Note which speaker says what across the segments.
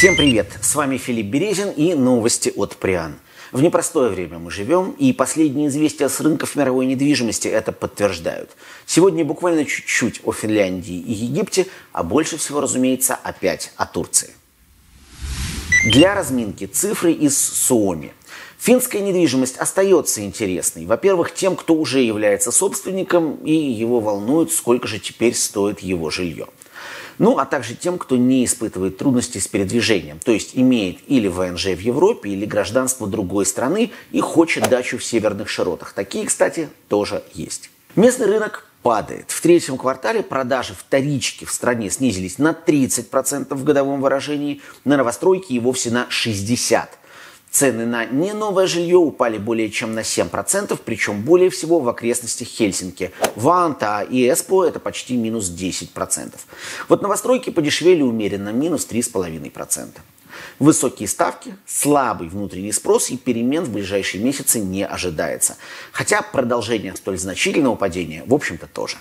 Speaker 1: Всем привет! С вами Филипп Березин и новости от Приан. В непростое время мы живем, и последние известия с рынков мировой недвижимости это подтверждают. Сегодня буквально чуть-чуть о Финляндии и Египте, а больше всего, разумеется, опять о Турции. Для разминки цифры из Suomi. Финская недвижимость остается интересной. Во-первых, тем, кто уже является собственником, и его волнует, сколько же теперь стоит его жилье. Ну, а также тем, кто не испытывает трудностей с передвижением, то есть имеет или ВНЖ в Европе, или гражданство другой страны и хочет дачу в северных широтах. Такие, кстати, тоже есть. Местный рынок падает. В третьем квартале продажи вторички в стране снизились на 30% в годовом выражении, на новостройки и вовсе на 60%. Цены на не новое жилье упали более чем на 7%, причем более всего в окрестностях Хельсинки. Ванта и Эспо это почти минус 10%. Вот новостройки подешевели умеренно, минус 3,5%. Высокие ставки, слабый внутренний спрос и перемен в ближайшие месяцы не ожидается. Хотя продолжение столь значительного падения, в общем-то, тоже.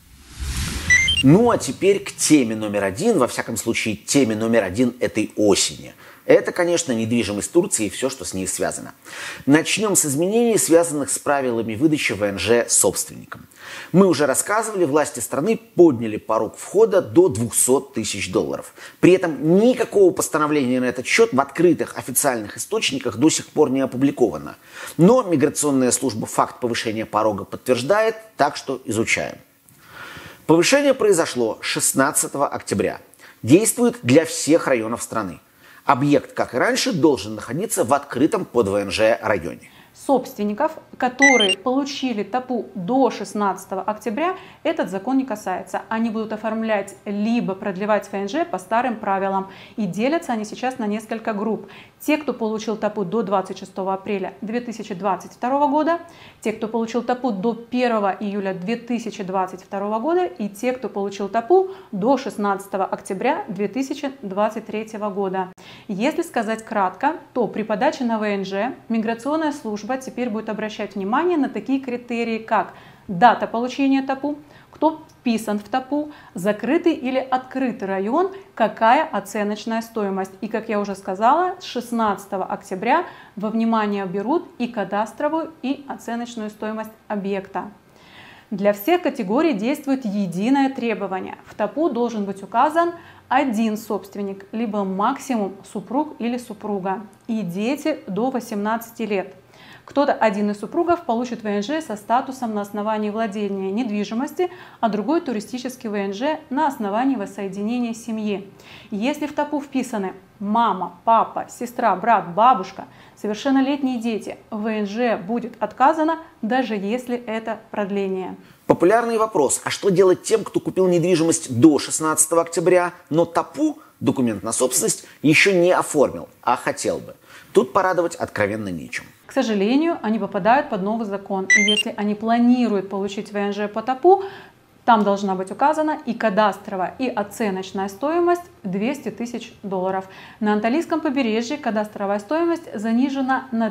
Speaker 1: Ну а теперь к теме номер один, во всяком случае теме номер один этой осени. Это, конечно, недвижимость Турции и все, что с ней связано. Начнем с изменений, связанных с правилами выдачи ВНЖ собственникам. Мы уже рассказывали, власти страны подняли порог входа до $200 тысяч. При этом никакого постановления на этот счет в открытых официальных источниках до сих пор не опубликовано. Но миграционная служба факт повышения порога подтверждает, так что изучаем. Повышение произошло 16 октября. Действует для всех районов страны. Объект, как и раньше, должен находиться в открытом под ВНЖ районе.
Speaker 2: Собственников, которые получили ТАПУ до 16 октября, этот закон не касается. Они будут оформлять либо продлевать ВНЖ по старым правилам. И делятся они сейчас на несколько групп. Те, кто получил ТАПУ до 26 апреля 2022 года, те, кто получил ТАПУ до 1 июля 2022 года и те, кто получил ТАПУ до 16 октября 2023 года. Если сказать кратко, то при подаче на ВНЖ миграционная служба теперь будет обращать внимание на такие критерии, как дата получения ТАПУ, кто вписан в ТАПУ, закрытый или открытый район, какая оценочная стоимость. И, как я уже сказала, с 16 октября во внимание берут и кадастровую, и оценочную стоимость объекта. Для всех категорий действует единое требование. В ТАПУ должен быть указан один собственник, либо максимум супруг или супруга, и дети до 18 лет. Кто-то один из супругов получит ВНЖ со статусом на основании владения недвижимости, а другой туристический ВНЖ на основании воссоединения семьи. Если в ТАПУ вписаны мама, папа, сестра, брат, бабушка, совершеннолетние дети, ВНЖ будет отказано, даже если это продление.
Speaker 1: Популярный вопрос, а что делать тем, кто купил недвижимость до 16 октября, но ТАПУ, документ на собственность, еще не оформил, а хотел бы? Тут порадовать откровенно нечем.
Speaker 2: К сожалению, они попадают под новый закон. И если они планируют получить ВНЖ по ТАПУ, там должна быть указана и кадастровая, и оценочная стоимость $200 тысяч. На Анталийском побережье кадастровая стоимость занижена на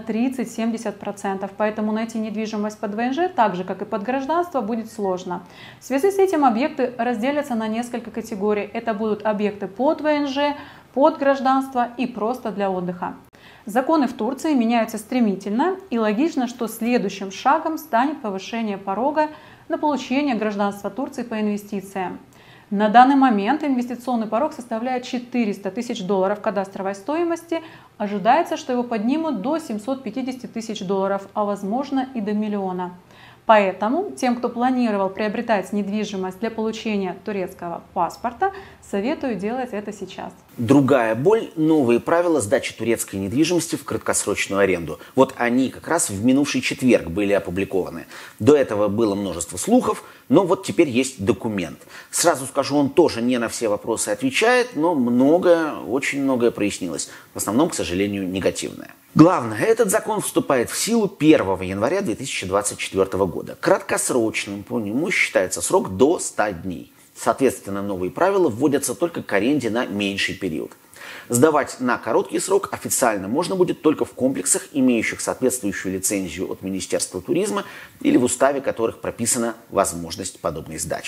Speaker 2: 30-70%, поэтому найти недвижимость под ВНЖ, так же как и под гражданство, будет сложно. В связи с этим объекты разделятся на несколько категорий. Это будут объекты под ВНЖ, под гражданство и просто для отдыха. Законы в Турции меняются стремительно, и логично, что следующим шагом станет повышение порога на получение гражданства Турции по инвестициям. На данный момент инвестиционный порог составляет $400 тысяч кадастровой стоимости. Ожидается, что его поднимут до $750 тысяч, а возможно и до миллиона. Поэтому тем, кто планировал приобретать недвижимость для получения турецкого паспорта, советую делать это сейчас.
Speaker 1: Другая боль – новые правила сдачи турецкой недвижимости в краткосрочную аренду. Вот они как раз в минувший четверг были опубликованы. До этого было множество слухов, но вот теперь есть документ. Сразу скажу, он тоже не на все вопросы отвечает, но очень многое прояснилось. В основном, к сожалению, негативное. Главное, этот закон вступает в силу 1 января 2024 года. Краткосрочным по нему считается срок до 100 дней. Соответственно, новые правила вводятся только к аренде на меньший период. Сдавать на короткий срок официально можно будет только в комплексах, имеющих соответствующую лицензию от Министерства туризма или в уставе которых прописана возможность подобной сдачи.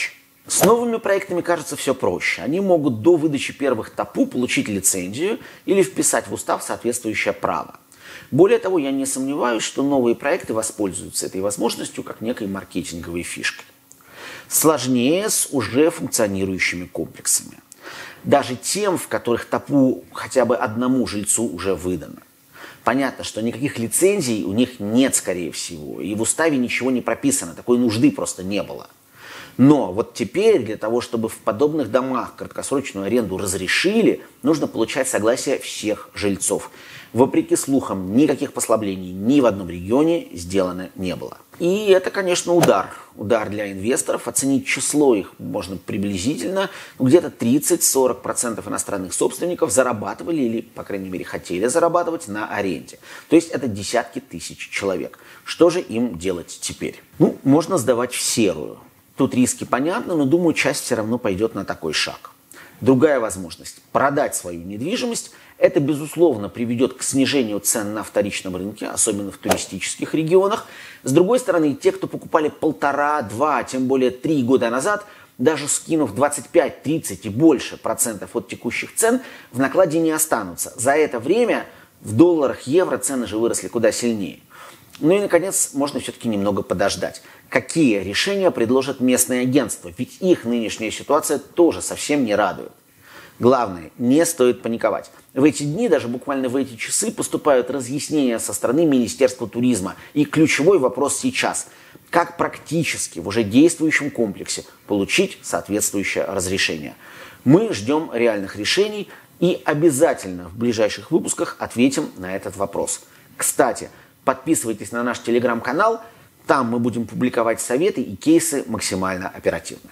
Speaker 1: С новыми проектами, кажется, все проще. Они могут до выдачи первых ТАПУ получить лицензию или вписать в устав соответствующее право. Более того, я не сомневаюсь, что новые проекты воспользуются этой возможностью как некой маркетинговой фишкой. Сложнее с уже функционирующими комплексами. Даже тем, в которых ТАПУ хотя бы одному жильцу уже выдано. Понятно, что никаких лицензий у них нет, скорее всего, и в уставе ничего не прописано, такой нужды просто не было. Но вот теперь для того, чтобы в подобных домах краткосрочную аренду разрешили, нужно получать согласие всех жильцов. Вопреки слухам, никаких послаблений ни в одном регионе сделано не было. И это, конечно, удар. Удар для инвесторов. Оценить число их можно приблизительно. Где-то 30-40% иностранных собственников зарабатывали или, по крайней мере, хотели зарабатывать на аренде. То есть это десятки тысяч человек. Что же им делать теперь? Можно сдавать в серую. Тут риски понятны, но, думаю, часть все равно пойдет на такой шаг. Другая возможность – продать свою недвижимость. Это, безусловно, приведет к снижению цен на вторичном рынке, особенно в туристических регионах. С другой стороны, те, кто покупали 1,5, 2, тем более 3 года назад, даже скинув 25, 30 и больше процентов от текущих цен, в накладе не останутся. За это время в долларах, евро цены же выросли куда сильнее. Ну и, наконец, можно все-таки немного подождать. Какие решения предложат местные агентства? Ведь их нынешняя ситуация тоже совсем не радует. Главное, не стоит паниковать. В эти дни, даже буквально в эти часы, поступают разъяснения со стороны Министерства туризма. И ключевой вопрос сейчас – как практически в уже действующем комплексе получить соответствующее разрешение? Мы ждем реальных решений и обязательно в ближайших выпусках ответим на этот вопрос. Кстати, подписывайтесь на наш телеграм-канал, там мы будем публиковать советы и кейсы максимально оперативно.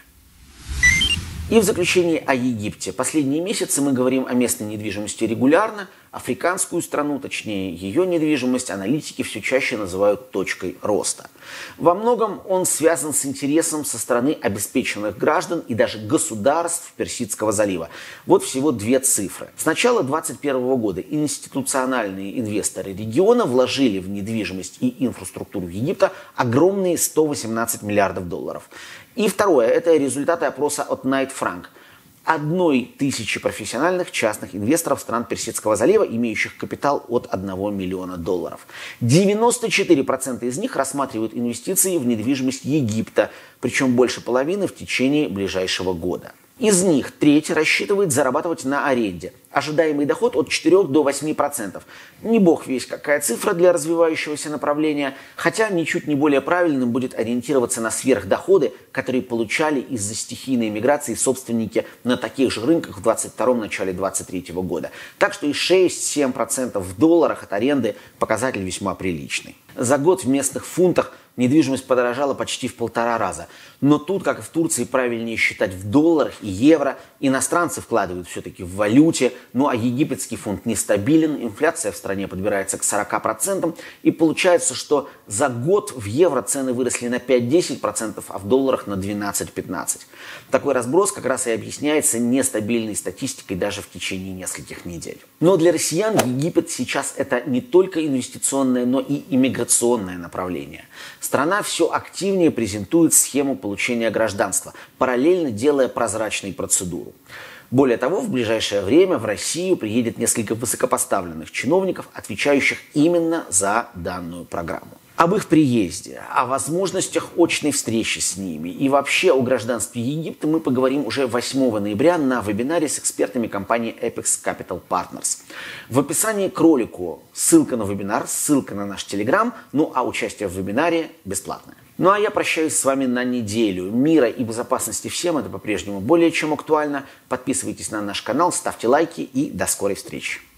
Speaker 1: И в заключение о Египте. Последние месяцы мы говорим о местной недвижимости регулярно. Африканскую страну, точнее ее недвижимость, аналитики все чаще называют точкой роста. Во многом он связан с интересом со стороны обеспеченных граждан и даже государств Персидского залива. Вот всего две цифры. С начала 2021 года институциональные инвесторы региона вложили в недвижимость и инфраструктуру Египта огромные 118 миллиардов долларов. И второе, это результаты опроса от Knight Frank. 1000 профессиональных частных инвесторов стран Персидского залива, имеющих капитал от 1 миллиона долларов. 94% из них рассматривают инвестиции в недвижимость Египта, причем больше половины в течение ближайшего года. Из них треть рассчитывает зарабатывать на аренде. Ожидаемый доход от 4 до 8%. Не бог весть какая цифра для развивающегося направления, хотя ничуть не более правильным будет ориентироваться на сверхдоходы, которые получали из-за стихийной миграции собственники на таких же рынках в 2022 начале 2023 года. Так что и 6-7% в долларах от аренды показатель весьма приличный. За год в местных фунтах недвижимость подорожала почти в 1,5 раза. Но тут, как и в Турции, правильнее считать в долларах и евро. Иностранцы вкладывают все-таки в валюте. Ну а египетский фунт нестабилен. Инфляция в стране подбирается к 40%. И получается, что за год в евро цены выросли на 5-10%, а в долларах на 12-15%. Такой разброс как раз и объясняется нестабильной статистикой даже в течение нескольких недель. Но для россиян Египет сейчас это не только инвестиционное, но и иммиграционное направление. Страна все активнее презентует схему получения гражданства, параллельно делая прозрачной процедуру. Более того, в ближайшее время в Россию приедет несколько высокопоставленных чиновников, отвечающих именно за данную программу. Об их приезде, о возможностях очной встречи с ними и вообще о гражданстве Египта мы поговорим уже 8 ноября на вебинаре с экспертами компании Apex Capital Partners. В описании к ролику ссылка на вебинар, ссылка на наш телеграм, ну а участие в вебинаре бесплатное. Ну а я прощаюсь с вами на неделю. Мира и безопасности всем, это по-прежнему более чем актуально. Подписывайтесь на наш канал, ставьте лайки и до скорой встречи.